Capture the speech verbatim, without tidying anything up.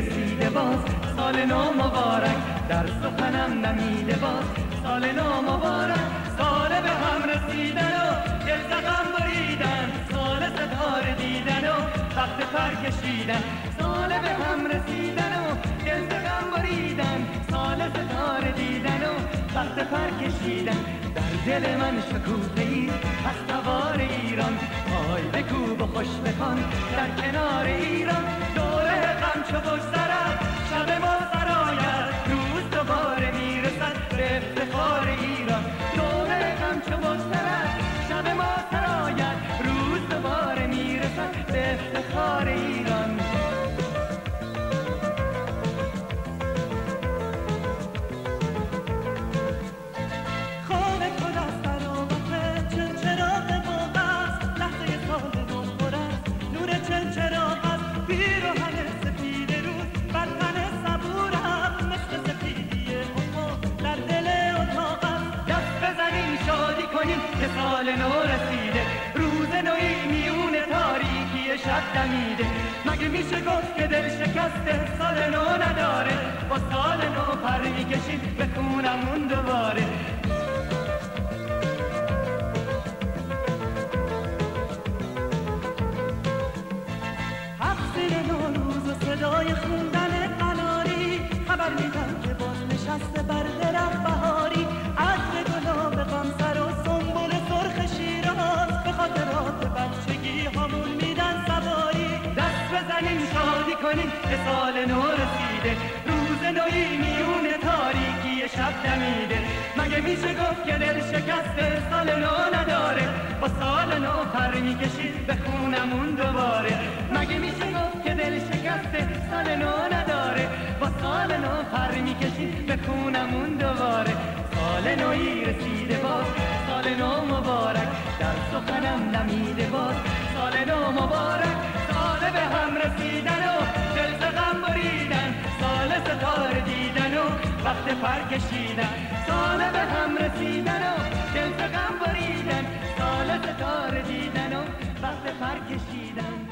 رسیده باز سال نو مبارک، در سخنم نمیده باز سال نو مبارک. سال به هم رسیدن و دل زغم بریدن، سال ستاره دیدن و وقت پر کشیدن. سال به هم رسیدن و دل زغم بریدن، سال ستاره دیدن و وقت پر کشیدن. در دل من شکوفه ای از سوار ایران، پای بکوب و خوش بخوان در کنار ایران. دوره غم چو بگذرد شب ما سرآید، روز دوباره میرسد به افتخار ایران. دوره غم چو بگذرد شب ما سرآید، روز دوباره میرسد به افتخار ایران. که سال نو رسیده، روز نوی میون تاریکی شب دمیده. مگه میشه گفت که دل شکسته سال نو نداره، با سال نو پر میکشیم به خونمون دوباره. تقصیر نوروز و صدای خوندن قناری، خبر میدم که باز نشسته بر درخت بهاری. عطر گلاب غمسر و سنبل سرخ شیراز، به خاطرات بچگی همون میدن سواری. دست بزنیم شادی کنیم که سال نو رسیده، روز نوی میون تاریکی شب دمیده. مگه میشه گفت که دل شکسته سال نو نداره، با سال نو پر میکشید به خونمون دوباره. مگه میشه گفت که دل شکسته سال نو نداره، با سال نو پر میکشید به خونمون دوباره. سال نوی رسیده باز سال نو مبارک، در سخنم نمیده باز سال نو مبارک. سال به هم رسیدن و دل ز غم بریدن، سال ستاره دیدن و وقت پر کشیدن. سال به هم رسیدن و دل ز غم بریدن، سال ستاره دیدن و وقت پر کشیدن.